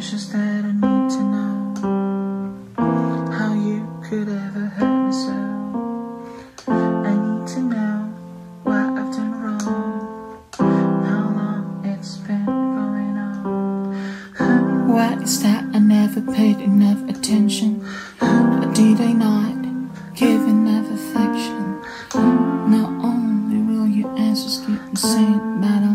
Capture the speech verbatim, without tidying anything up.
It's just that I need to know how you could ever hurt me so. I need to know what I've done wrong, how long it's been going on. Why is that I never paid enough attention? Or did I not give enough affection? Not only will your answers keep me sane, but